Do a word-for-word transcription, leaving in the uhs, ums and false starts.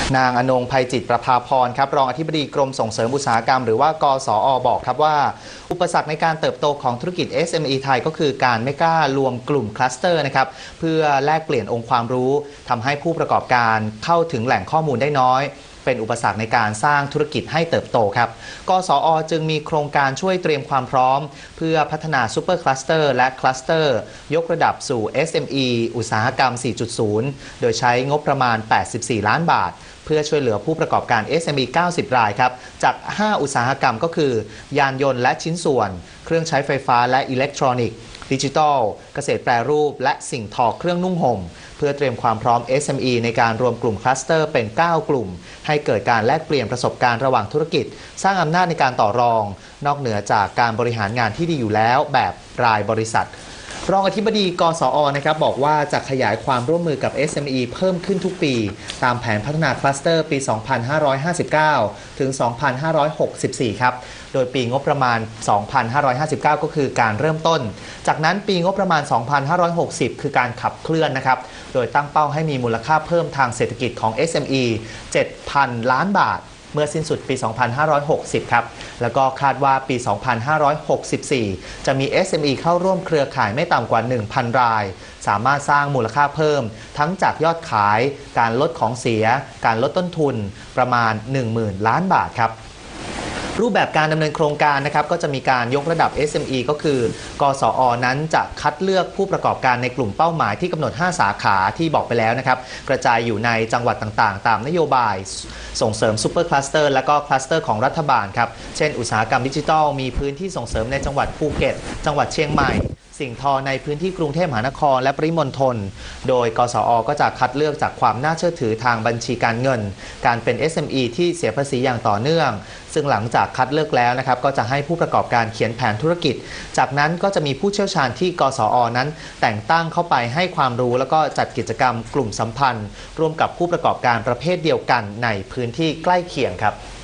นางอนงไพจิตรประภาพรครับรองอธิบดีกรมส่งเสริมอุตสาหกรรมหรือว่ากสอบอกครับว่าอุปสรรคในการเติบโตของธุรกิจ เอส เอ็ม อี ไทยก็คือการไม่กล้ารวมกลุ่มคลัสเตอร์นะครับเพื่อแลกเปลี่ยนองค์ความรู้ทำให้ผู้ประกอบการเข้าถึงแหล่งข้อมูลได้น้อยเป็นอุปสรรคในการสร้างธุรกิจให้เติบโตครับกสอจึงมีโครงการช่วยเตรียมความพร้อมเพื่อพัฒนาซูเปอร์คลัสเตอร์และคลัสเตอร์ยกระดับสู่ เอส เอ็ม อี อุตสาหกรรม สี่จุดศูนย์ โดยใช้งบประมาณ แปดสิบสี่ ล้านบาทเพื่อช่วยเหลือผู้ประกอบการ เอส เอ็ม อี เก้าสิบ รายครับจาก ห้า อุตสาหกรรมก็คือยานยนต์และชิ้นส่วนเครื่องใช้ไฟฟ้าและอิเล็กทรอนิกส์ดิจิทัลเกษตรแปรรูปและสิ่งทอเครื่องนุ่งห่มเพื่อเตรียมความพร้อม เอส เอ็ม อี ในการรวมกลุ่มคลัสเตอร์เป็น เก้า กลุ่มให้เกิดการแลกเปลี่ยนประสบการณ์ระหว่างธุรกิจสร้างอำนาจในการต่อรองนอกเหนือจากการบริหารงานที่ดีอยู่แล้วแบบรายบริษัทรองอธิบดีกสอนะครับบอกว่าจะขยายความร่วมมือกับ เอส เอ็ม อี เพิ่มขึ้นทุกปีตามแผนพัฒนาคลัสเตอร์ปี สองพันห้าร้อยห้าสิบเก้า ถึง สองพันห้าร้อยหกสิบสี่ ครับโดยปีงบประมาณ สองพันห้าร้อยห้าสิบเก้า ก็คือการเริ่มต้นจากนั้นปีงบประมาณ สองพันห้าร้อยหกสิบ คือการขับเคลื่อนนะครับโดยตั้งเป้าให้มีมูลค่าเพิ่มทางเศรษฐกิจของ เอส เอ็ม อี เจ็ดพัน ล้านบาทเมื่อสิ้นสุดปี สองพันห้าร้อยหกสิบ ครับแล้วก็คาดว่าปี สองพันห้าร้อยหกสิบสี่ จะมี เอส เอ็ม อี เข้าร่วมเครือข่ายไม่ต่ำกว่า หนึ่งพัน รายสามารถสร้างมูลค่าเพิ่มทั้งจากยอดขายการลดของเสียการลดต้นทุนประมาณ หนึ่งหมื่น ล้านบาทครับรูปแบบการดำเนินโครงการนะครับก็จะมีการยกระดับ เอส เอ็ม อี ก็คือกสอนั้นจะคัดเลือกผู้ประกอบการในกลุ่มเป้าหมายที่กำหนด ห้า สาขาที่บอกไปแล้วนะครับกระจายอยู่ในจังหวัดต่างๆตามนโยบายส่งเสริมซูเปอร์คลัสเตอร์และก็คลัสเตอร์ของรัฐบาลครับเช่นอุตสาหกรรมดิจิทัลมีพื้นที่ส่งเสริมในจังหวัดภูเก็ตจังหวัดเชียงใหม่สิ่งทอในพื้นที่กรุงเทพมหานครและปริมณฑลโดยกสอก็จะคัดเลือกจากความน่าเชื่อถือทางบัญชีการเงินการเป็น เอส เอ็ม อี ที่เสียภาษีอย่างต่อเนื่องซึ่งหลังจากคัดเลือกแล้วนะครับก็จะให้ผู้ประกอบการเขียนแผนธุรกิจจากนั้นก็จะมีผู้เชี่ยวชาญที่กสอนั้นแต่งตั้งเข้าไปให้ความรู้แล้วก็จัดกิจกรรมกลุ่มสัมพันธ์ร่วมกับผู้ประกอบการประเภทเดียวกันในพื้นที่ใกล้เคียงครับ